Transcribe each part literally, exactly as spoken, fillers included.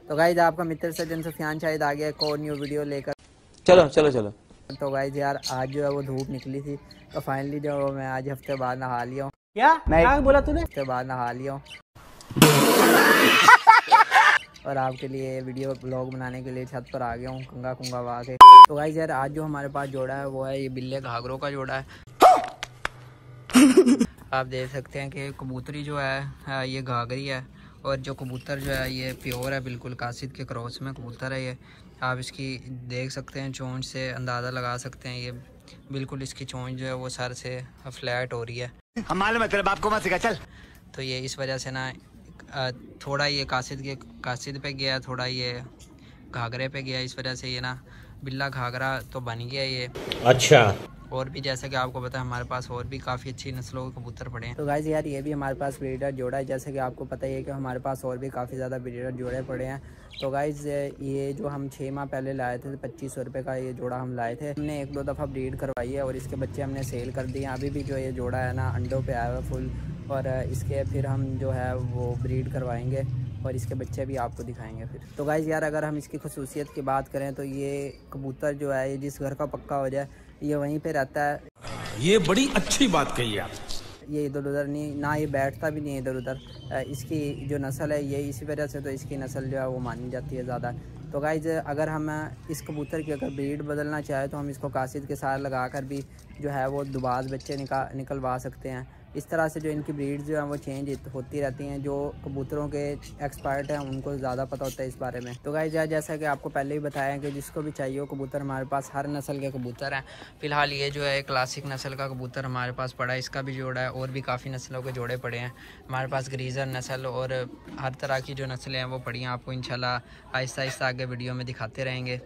तो गाइज आपका मित्र सज्जन सुफियान शायद आ गया एक और न्यू वीडियो लेकर। चलो चलो चलो। तो गाइज यार आज जो है वो धूप निकली थी, तो फाइनली जो मैं आज हफ्ते बाद नहा लिया हूँ। क्या मैं क्या बोला तूने? हफ्ते बाद नहा लिया हूँ और आपके लिए वीडियो ब्लॉग बनाने के लिए छत पर आ गया हूँ कंगा कुंगा वा के। तो गाइज यार आज जो हमारे पास जोड़ा है वो है ये बिल्ले घाघरों का जोड़ा है। आप देख सकते हैं कि कबूतरी जो है ये घाघरी है और जो कबूतर जो है ये प्योर है, बिल्कुल कासिद के क्रॉस में कबूतर है ये। आप इसकी देख सकते हैं चोंच से अंदाज़ा लगा सकते हैं, ये बिल्कुल इसकी चोंच जो है वो सर से फ्लैट हो रही है। हम मालूम है तेरे बाप को मत सिखा चल। तो ये इस वजह से ना थोड़ा ये कासिद के कासिद पे गया, थोड़ा ये घाघरे पे गया, इस वजह से ये ना बिल्ला घाघरा तो बन गया ये। अच्छा। और भी जैसा कि आपको पता है हमारे पास और भी काफ़ी अच्छी नस्लों के कबूतर पड़े हैं। तो गाइस यार ये भी हमारे पास ब्रीडर जोड़ा है, जैसे कि आपको पता ही है कि हमारे पास और भी काफ़ी ज़्यादा ब्रीडर जोड़े पड़े हैं। तो गाइस ये जो हम छः माह पहले लाए थे पच्चीस सौ रुपये का ये जोड़ा हम लाए थे, हमने एक दो दफ़ा ब्रीड करवाई है और इसके बच्चे हमने सेल कर दिए। अभी भी जो ये जोड़ा है ना अंडों पर आया हुआ फुल, और इसके फिर हम जो है वो ब्रीड करवाएंगे और इसके बच्चे भी आपको दिखाएंगे फिर। तो गाइज़ यार अगर हम इसकी खसूसियत की बात करें तो ये कबूतर जो है ये जिस घर का पक्का हो जाए ये वहीं पे रहता है। ये बड़ी अच्छी बात कही आप। ये इधर उधर नहीं ना, ये बैठता भी नहीं इधर उधर। इसकी जो नस्ल है ये इसी वजह से तो इसकी नस्ल जो है वो मानी जाती है ज़्यादा। तो गाइज अगर हम इस कबूतर की अगर ब्रीड बदलना चाहे तो हम इसको कासिद के साथ लगा कर भी जो है वो दुबाज बच्चे निका निकलवा सकते हैं। इस तरह से जो इनकी ब्रीड जो है वो चेंज होती रहती हैं। जो कबूतरों के एक्सपर्ट हैं उनको ज़्यादा पता होता है इस बारे में। तो गाइस यार जैसा कि आपको पहले ही बताया कि जिसको भी चाहिए हो कबूतर हमारे पास हर नस्ल के कबूतर हैं। फ़िलहाल ये जो है क्लासिक नस्ल का कबूतर हमारे पास पड़ा है, इसका भी जोड़ा है और भी काफ़ी नस्लों के जोड़े पड़े हैं हमारे पास। ग्रीजर नस्ल और हर तरह की जो नस्लें हैं वो पड़ी हैं, आपको इंशाल्लाह आहिस्ता आहिस्ता आगे वीडियो में दिखाते रहेंगे।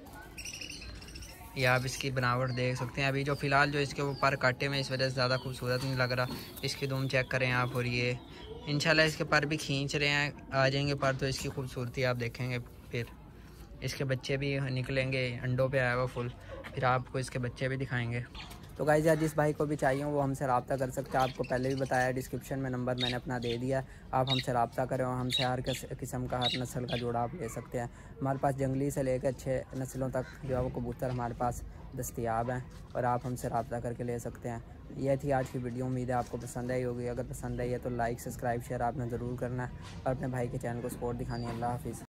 ये आप इसकी बनावट देख सकते हैं। अभी जो फ़िलहाल जो इसके वो पर काटे में इस वजह से ज़्यादा खूबसूरत नहीं लग रहा। इसकी दुम चेक करें आप, और ये इंशाल्लाह इसके पर भी खींच रहे हैं, आ जाएंगे पर तो इसकी खूबसूरती आप देखेंगे। फिर इसके बच्चे भी निकलेंगे, अंडों पे आया हुआ फुल, फिर आपको इसके बच्चे भी दिखाएंगे। तो गाइस यार जिस भाई को भी चाहिए वो हमसे रब्ता कर सकते हैं। आपको पहले भी बताया डिस्क्रिप्शन में नंबर मैंने अपना दे दिया, आप हमसे रब्ता करें और हमसे हर किस्म का हर नस्ल का जोड़ा आप ले सकते हैं। हमारे पास जंगली से लेकर अच्छे नस्लों तक जो है वो कबूतर हमारे पास दस्तियाब हैं और आप हमसे रब्ता करके ले सकते हैं। यह थी आज की वीडियो, उम्मीद है आपको पसंद आई होगी। अगर पसंद आई है तो लाइक सब्सक्राइब शेयर आपने ज़रूर करना है और अपने भाई के चैनल को सपोर्ट दिखानी है। अल्लाह हाफिज़।